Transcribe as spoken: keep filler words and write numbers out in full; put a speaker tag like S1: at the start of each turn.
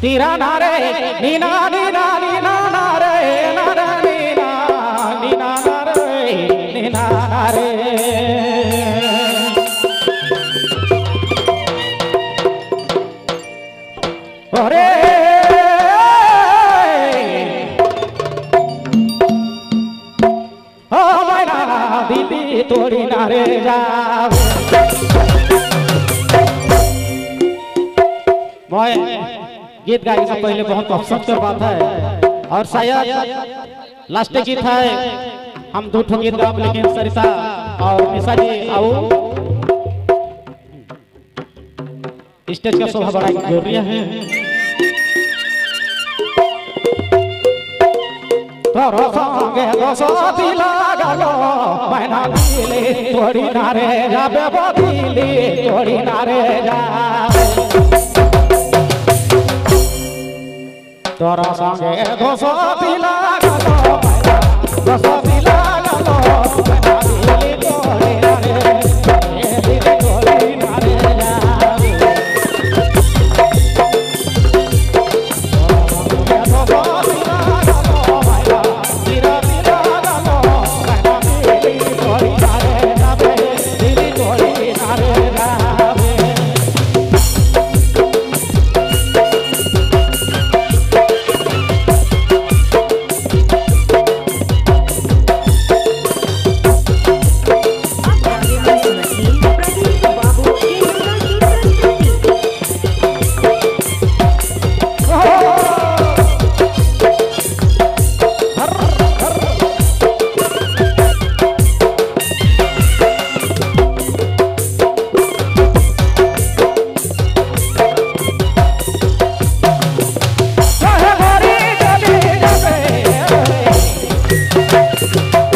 S1: नीरा नारे नीना नीना नीना नारे नारे नीना नीना नारे नीना नारे अरे ओ मैना दीदी तोड़ी नारे जाओ मैं गीत गाने से पहले बहुत अफसोस कर बात है और शायद लास्ट गीत है हम दो ठो गीत गाओ लेकिन सरिता और निशा जी आओ स्टेज का शोभा बड़ा जरूरी है तोरो संगे दोसती लागलो मैना दिले तोड़ी नारे जाबे बदिले तोड़ी नारे जा तोरा संगे दोसती लागलो दोसती लागलो मैना दिले तोड़ी नारे दिले तोड़ी नारे जा
S2: Thank you.